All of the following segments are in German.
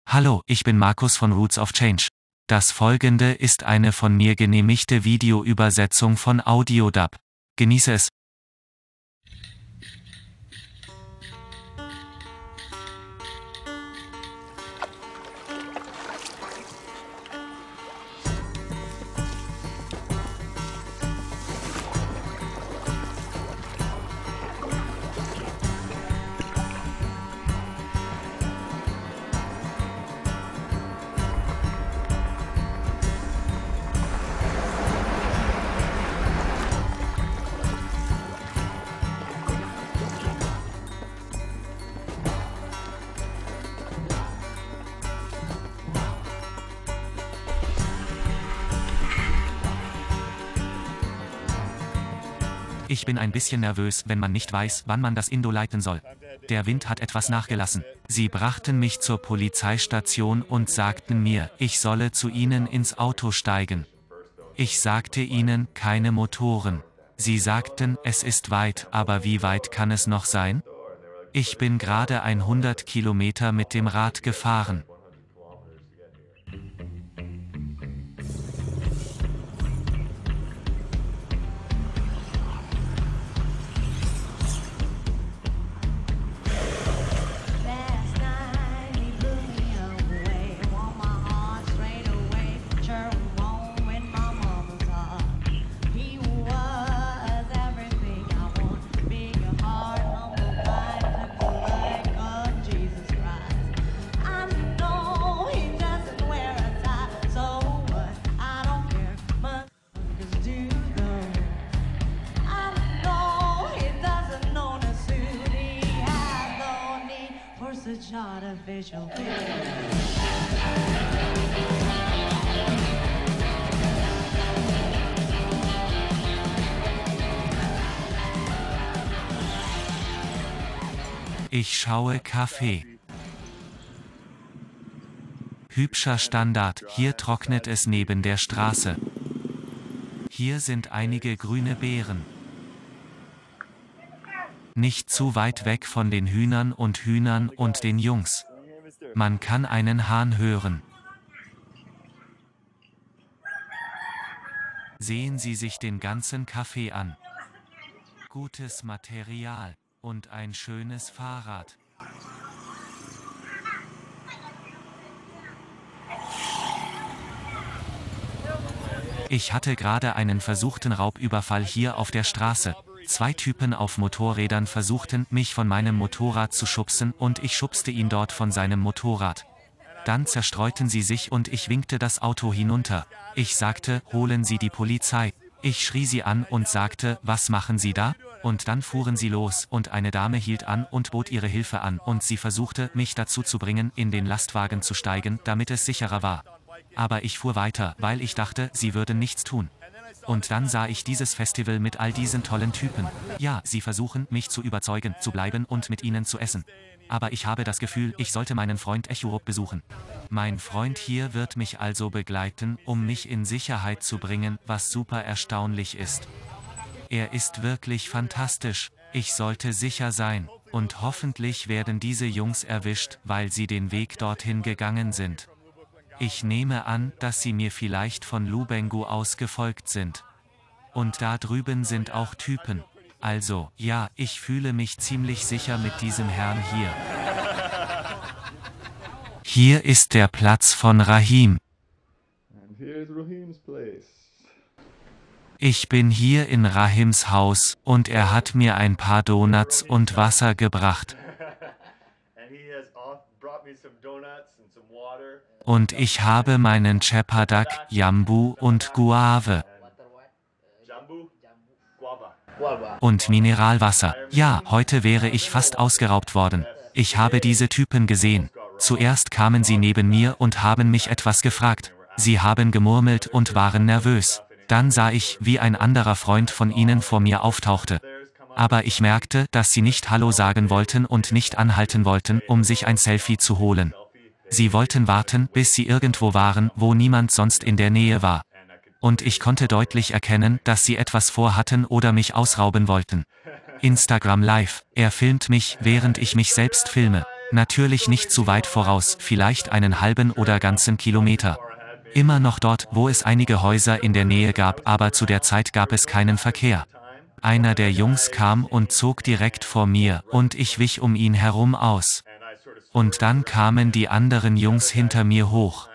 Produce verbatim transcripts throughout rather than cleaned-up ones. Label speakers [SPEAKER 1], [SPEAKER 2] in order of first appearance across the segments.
[SPEAKER 1] Hallo, ich bin Markus von Roots of Change. Das folgende ist eine von mir genehmigte Videoübersetzung von AudioDub. Genieße es. Ich bin ein bisschen nervös, wenn man nicht weiß, wann man das Indo leiten soll. Der Wind hat etwas nachgelassen. Sie brachten mich zur Polizeistation und sagten mir, ich solle zu ihnen ins Auto steigen. Ich sagte ihnen, keine Motoren. Sie sagten, es ist weit, aber wie weit kann es noch sein? Ich bin gerade hundert Kilometer mit dem Rad gefahren.
[SPEAKER 2] Artificial
[SPEAKER 1] Ich schaue Kaffee. Hübscher Standard, hier trocknet es neben der Straße. Hier sind einige grüne Beeren. Nicht zu weit weg von den Hühnern und Hühnern und den Jungs. Man kann einen Hahn hören. Sehen Sie sich den ganzen Kaffee an. Gutes Material und ein schönes Fahrrad. Ich hatte gerade einen versuchten Raubüberfall hier auf der Straße. Zwei Typen auf Motorrädern versuchten, mich von meinem Motorrad zu schubsen und ich schubste ihn dort von seinem Motorrad. Dann zerstreuten sie sich und ich winkte das Auto hinunter. Ich sagte, holen Sie die Polizei. Ich schrie sie an und sagte, was machen Sie da? Und dann fuhren sie los und eine Dame hielt an und bot ihre Hilfe an und sie versuchte, mich dazu zu bringen, in den Lastwagen zu steigen, damit es sicherer war. Aber ich fuhr weiter, weil ich dachte, sie würden nichts tun. Und dann sah ich dieses Festival mit all diesen tollen Typen. Ja, sie versuchen, mich zu überzeugen, zu bleiben und mit ihnen zu essen. Aber ich habe das Gefühl, ich sollte meinen Freund Echurup besuchen. Mein Freund hier wird mich also begleiten, um mich in Sicherheit zu bringen, was super erstaunlich ist. Er ist wirklich fantastisch. Ich sollte sicher sein. Und hoffentlich werden diese Jungs erwischt, weil sie den Weg dorthin gegangen sind. Ich nehme an, dass sie mir vielleicht von Lubengu aus gefolgt sind. Und da drüben sind auch Typen. Also, ja, ich fühle mich ziemlich sicher mit diesem Herrn hier. Hier ist der Platz von Rahim. Ich bin hier in Rahims Haus und er hat mir ein paar Donuts und Wasser gebracht. Und ich habe meinen Chepadak, Jambu und Guave. Und Mineralwasser. Ja, heute wäre ich fast ausgeraubt worden. Ich habe diese Typen gesehen. Zuerst kamen sie neben mir und haben mich etwas gefragt. Sie haben gemurmelt und waren nervös. Dann sah ich, wie ein anderer Freund von ihnen vor mir auftauchte. Aber ich merkte, dass sie nicht Hallo sagen wollten und nicht anhalten wollten, um sich ein Selfie zu holen. Sie wollten warten, bis sie irgendwo waren, wo niemand sonst in der Nähe war. Und ich konnte deutlich erkennen, dass sie etwas vorhatten oder mich ausrauben wollten. Instagram Live. Er filmt mich, während ich mich selbst filme. Natürlich nicht zu weit voraus, vielleicht einen halben oder ganzen Kilometer. Immer noch dort, wo es einige Häuser in der Nähe gab, aber zu der Zeit gab es keinen Verkehr. Einer der Jungs kam und zog direkt vor mir, und ich wich um ihn herum aus. Und dann kamen die anderen Jungs hinter mir hoch.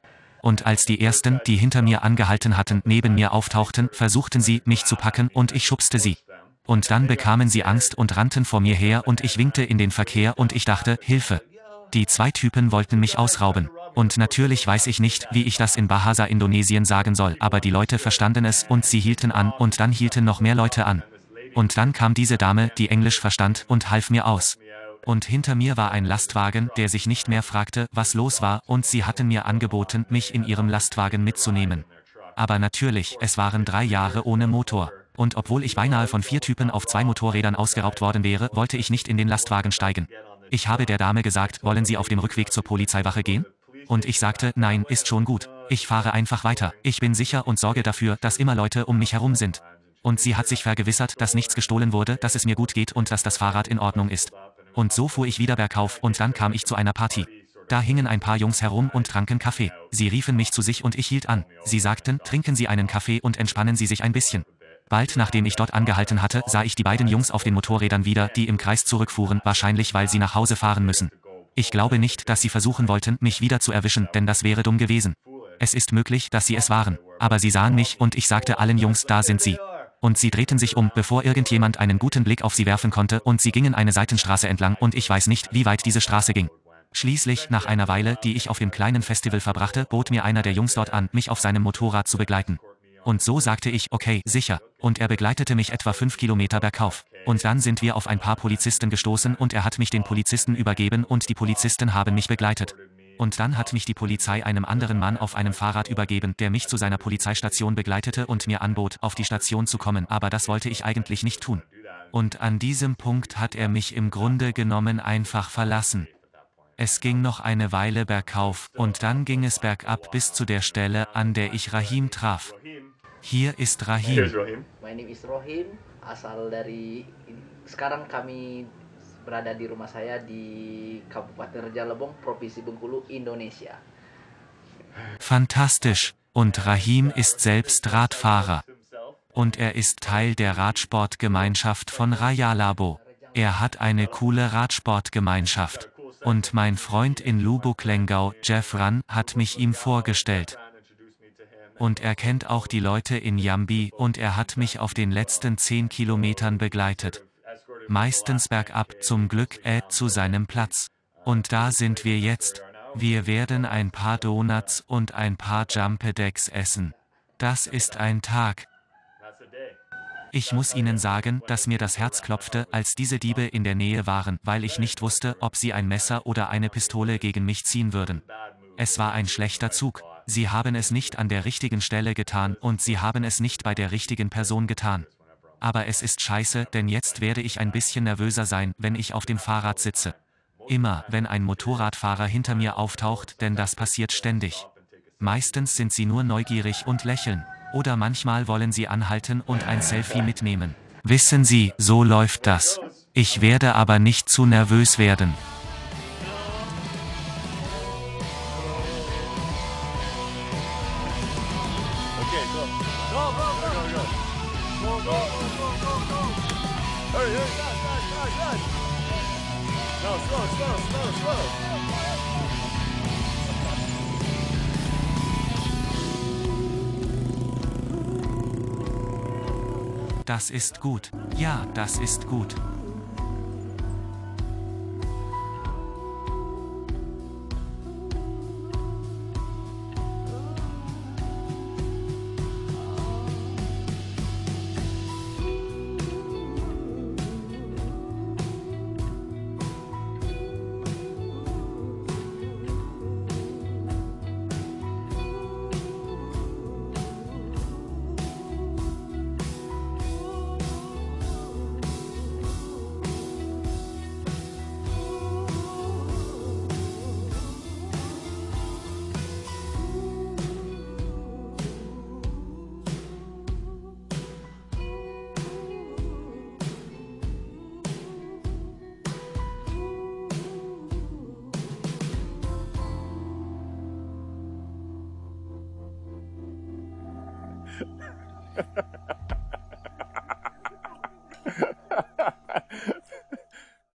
[SPEAKER 1] Und als die ersten, die hinter mir angehalten hatten, neben mir auftauchten, versuchten sie, mich zu packen, und ich schubste sie. Und dann bekamen sie Angst und rannten vor mir her, und ich winkte in den Verkehr und ich dachte, Hilfe. Die zwei Typen wollten mich ausrauben. Und natürlich weiß ich nicht, wie ich das in Bahasa Indonesien sagen soll, aber die Leute verstanden es und sie hielten an und dann hielten noch mehr Leute an. Und dann kam diese Dame, die Englisch verstand, und half mir aus. Und hinter mir war ein Lastwagen, der sich nicht mehr fragte, was los war, und sie hatten mir angeboten, mich in ihrem Lastwagen mitzunehmen. Aber natürlich, es waren drei Jahre ohne Motor. Und obwohl ich beinahe von vier Typen auf zwei Motorrädern ausgeraubt worden wäre, wollte ich nicht in den Lastwagen steigen. Ich habe der Dame gesagt, wollen Sie auf dem Rückweg zur Polizeiwache gehen? Und ich sagte, nein, ist schon gut. Ich fahre einfach weiter. Ich bin sicher und sorge dafür, dass immer Leute um mich herum sind. Und sie hat sich vergewissert, dass nichts gestohlen wurde, dass es mir gut geht und dass das Fahrrad in Ordnung ist. Und so fuhr ich wieder bergauf und dann kam ich zu einer Party. Da hingen ein paar Jungs herum und tranken Kaffee. Sie riefen mich zu sich und ich hielt an. Sie sagten, trinken Sie einen Kaffee und entspannen Sie sich ein bisschen. Bald nachdem ich dort angehalten hatte, sah ich die beiden Jungs auf den Motorrädern wieder, die im Kreis zurückfuhren, wahrscheinlich weil sie nach Hause fahren müssen. Ich glaube nicht, dass sie versuchen wollten, mich wieder zu erwischen, denn das wäre dumm gewesen. Es ist möglich, dass sie es waren. Aber sie sahen mich und ich sagte allen Jungs, da sind sie. Und sie drehten sich um, bevor irgendjemand einen guten Blick auf sie werfen konnte, und sie gingen eine Seitenstraße entlang und ich weiß nicht, wie weit diese Straße ging. Schließlich, nach einer Weile, die ich auf dem kleinen Festival verbrachte, bot mir einer der Jungs dort an, mich auf seinem Motorrad zu begleiten. Und so sagte ich, okay, sicher. Und er begleitete mich etwa fünf Kilometer bergauf. Und dann sind wir auf ein paar Polizisten gestoßen und er hat mich den Polizisten übergeben und die Polizisten haben mich begleitet. Und dann hat mich die Polizei einem anderen Mann auf einem Fahrrad übergeben, der mich zu seiner Polizeistation begleitete und mir anbot, auf die Station zu kommen, aber das wollte ich eigentlich nicht tun. Und an diesem Punkt hat er mich im Grunde genommen einfach verlassen. Es ging noch eine Weile bergauf und dann ging es bergab bis zu der Stelle, an der ich Rahim traf. Hier ist Rahim.
[SPEAKER 2] My name is Rohim, asal dari sekarang kami berada di rumah saya di Kabupaten Raja Lebong, Provinsi Bengkulu, Indonesia.
[SPEAKER 1] Fantastisch. Und Rahim ist selbst Radfahrer. Und er ist Teil der Radsportgemeinschaft von Raya Labo. Er hat eine coole Radsportgemeinschaft. Und mein Freund in Lubuk Lenggau, Jeff Ran, hat mich ihm vorgestellt. Und er kennt auch die Leute in Jambi und er hat mich auf den letzten zehn Kilometern begleitet. Meistens bergab, zum Glück, äh, zu seinem Platz. Und da sind wir jetzt. Wir werden ein paar Donuts und ein paar Jumpedex essen. Das ist ein Tag. Ich muss Ihnen sagen, dass mir das Herz klopfte, als diese Diebe in der Nähe waren, weil ich nicht wusste, ob sie ein Messer oder eine Pistole gegen mich ziehen würden. Es war ein schlechter Zug. Sie haben es nicht an der richtigen Stelle getan und sie haben es nicht bei der richtigen Person getan. Aber es ist scheiße, denn jetzt werde ich ein bisschen nervöser sein, wenn ich auf dem Fahrrad sitze. Immer, wenn ein Motorradfahrer hinter mir auftaucht, denn das passiert ständig. Meistens sind sie nur neugierig und lächeln. Oder manchmal wollen sie anhalten und ein Selfie mitnehmen. Wissen Sie, so läuft das. Ich werde aber nicht zu nervös werden.
[SPEAKER 3] Okay, go. Go, go, go, go, go. Go, go, go, go, go, go. Hurry, hurry, fast, fast, fast, fast. No, slow, slow, slow, slow.
[SPEAKER 1] Das ist gut. Ja, das ist gut.